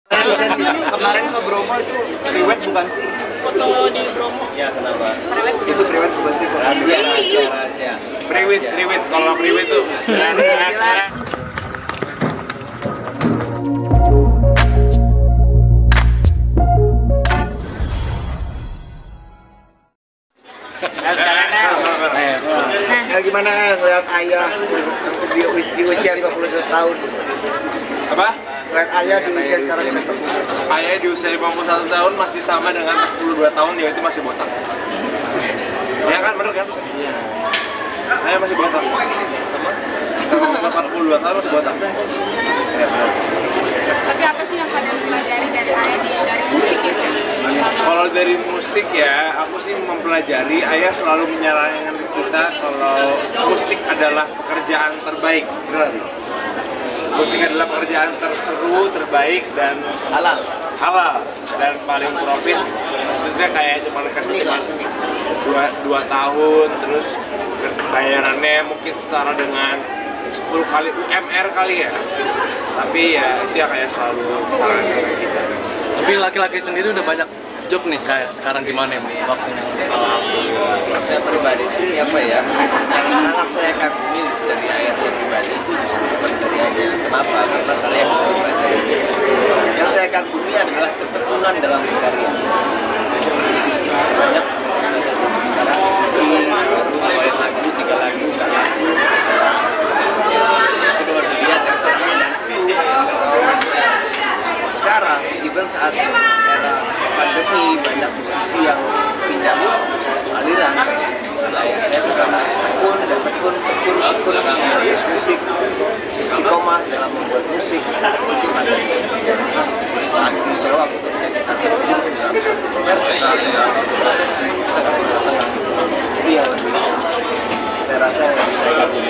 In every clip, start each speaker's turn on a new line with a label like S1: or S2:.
S1: Kemarin ke Bromo itu priwet bukan sih?
S2: Foto di Bromo.
S1: Iya, kenapa?
S2: Priwet.
S1: Itu priwet bukan sih? Rahasia.
S3: Priwet. Kalau priwet tuh.
S1: Ya gimana ngeliat ayah di usia 51 tahun?
S3: Apa?
S1: Ngeliat ayah di usia sekarang ini.
S3: Ayah di usia 51 tahun masih sama dengan 42 tahun, dia itu masih botak. Ya kan, bener kan? Ayah masih botak. 42 tahun masih botak. Ya, bener.
S2: Tapi apa sih yang kalian pelajari dari ayah dari musik itu?
S3: Kalau dari musik ya, aku sih mempelajari ayah selalu menyarankan kita kalau musik adalah pekerjaan terbaik, benar. Musik adalah pekerjaan terseru, terbaik dan halal dan paling profit. Maksudnya kayak cuma kerja 2 tahun, terus bayarannya mungkin setara dengan 10 kali UMR kali ya. Tapi ya itu yang kayak selalu sarankan kita.
S4: Tapi laki-laki sendiri udah banyak job nih sekarang gimana ya waktunya?
S1: Kalau saya pribadi sih apa ya, yang sangat saya kagumi dari ayah saya pribadi itu justru bukan dari ayah. Kenapa? Karena karya bisa dibaca. Yang saya kagumi adalah ketekunan dalam berkarya. Banyak yang ada zaman sekarang musisi baru ngeluarin lagu, 3 lagu, 4 lagu. Itu kalau dilihat yang terkenal. Sekarang, even saat era pandemi, banyak musisi yang pindah aliran. Saya tetap tekun menulis musik, istiqomah dalam membuat musik. Itu ada tanggung jawab untuk menjadikan profesi. Itu yang saya rasa yang saya kagumi.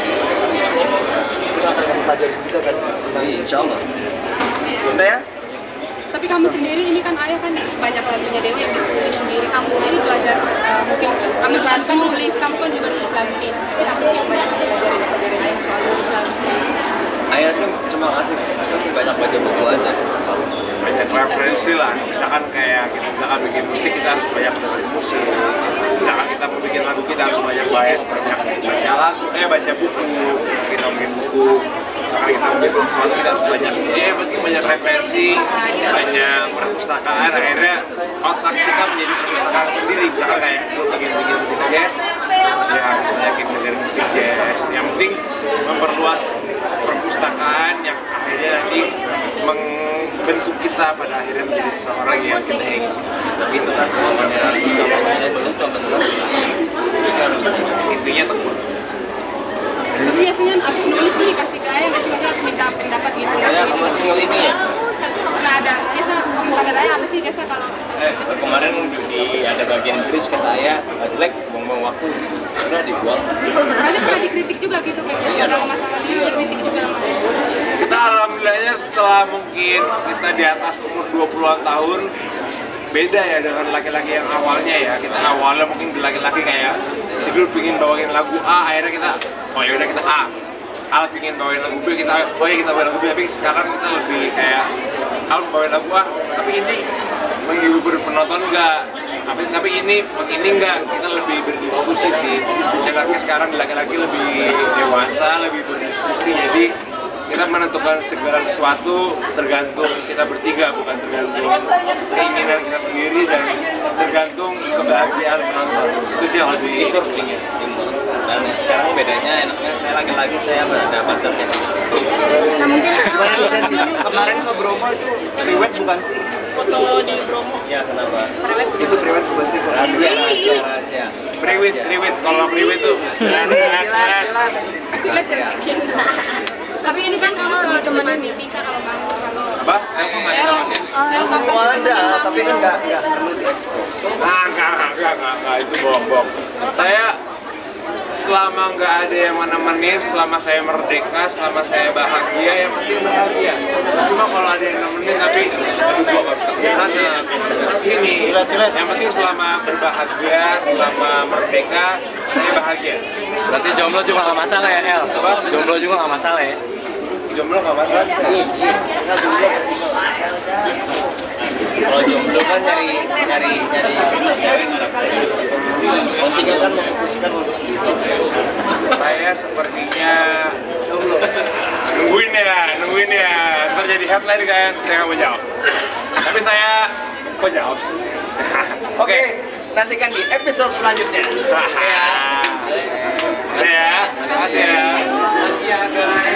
S1: Itu akan mempelajari juga kan? Insya Allah. Udah ya?
S2: Tapi kamu sendiri ini kan ayah kan banyak lagunya Dewi yang ditulis sendiri. Kamu sendiri belajar mungkin kamu kan nulis, kamu kan juga nulis lagu nih. Jadi apa sih yang banyak kamu pelajari dari ayah soal nulis lagu?
S1: Ayah sih cuma ngasih banyak baca buku aja.
S3: Banyak referensi lah, misalkan kayak kita bikin musik, kita harus banyak dengerin musik. Misalkan kita mau bikin lagu, kita harus banyak baca lagu, baca buku. Kita mau bikin buku, misalkan kita mau bikin sesuatu, kita harus penting banyak referensi, banyak perpustakaan. Akhirnya otak kita menjadi perpustakaan sendiri. Misalkan kayak bikin musik jazz, ya harus banyakin dengerin musik jazz. Yang penting memperluas perpustakaan yang akhirnya nanti membentuk kita pada akhirnya menjadi seseorang yang kita ingin.
S1: Tapi itu kan semuanya itu contoh
S3: intinya tekun.
S2: Tapi biasanya abis nulis nih dikasih ke ayah, ngasih minta pendapat gitu.
S1: Ayah sama single ini ya?
S2: Nah ada, biasa komentar ayah apa sih biasa kalau?
S1: Kemarin ada bagian tulis kata ayah, jelek, buang-buang waktu. Udah dibuang.
S2: Berarti pernah dikritik juga gitu kayak kalau masalah ini dikritik juga sama ayah.
S3: Kita alhamdulillahnya setelah mungkin kita di atas umur 20-an tahun, beda ya dengan laki-laki yang awalnya ya. Kita awalnya mungkin laki-laki kayak si dulu pingin bawain lagu A, akhirnya kita oh ya udah kita A. Al pingin bawain lagu B, kita kita bawain lagu B. Tapi sekarang kita lebih kayak Al bawain lagu A, tapi ini menghibur penonton enggak. Tapi ini enggak, kita lebih berdiskusi sih. Laki-laki sekarang laki-laki lebih dewasa, lebih berdiskusi. Jadi kita menentukan segala sesuatu tergantung kita bertiga, bukan tergantung keinginan kita sendiri dan tergantung kebahagiaan penonton. Itu sih yang lebih
S1: ingin. Dan sekarang bedanya enaknya saya lagi-lagi saya ada budgetnya.
S2: Nah mungkin
S1: Kemarin ke Bromo itu priwet bukan sih?
S2: foto di Bromo.
S1: Iya, kenapa?
S2: Priwet.
S1: Itu priwet bukan sih? Rahasia.
S3: priwet. Kalau priwet tuh
S2: Silas ya. Tapi ini kan kamu selalu ditemani bisa kalau kamu
S3: apa?
S1: Oh ada, tapi kan nggak perlu diekspos.
S3: Enggak, itu bohong. Saya selama nggak ada yang menemenin, selama saya merdeka, selama saya bahagia, yang penting bahagia. Cuma kalau ada yang nemenin tapi gua nggak bisa ke sana, ke sini. Yang penting selama berbahagia, selama merdeka, saya bahagia.
S4: Berarti jomblo juga nggak masalah ya, El?
S3: Apa?
S4: Jomblo juga nggak masalah ya?
S3: Jomblo nggak masalah.
S1: Tinggal nyari posisinya kan memutuskan untuk sendiri.
S3: Saya sepertinya nungguin ya. Ntar jadi headline kan, saya nggak mau jawab. Tapi saya kok jawab sih.
S1: Oke, nantikan di episode selanjutnya.
S3: Ya, terima kasih ya.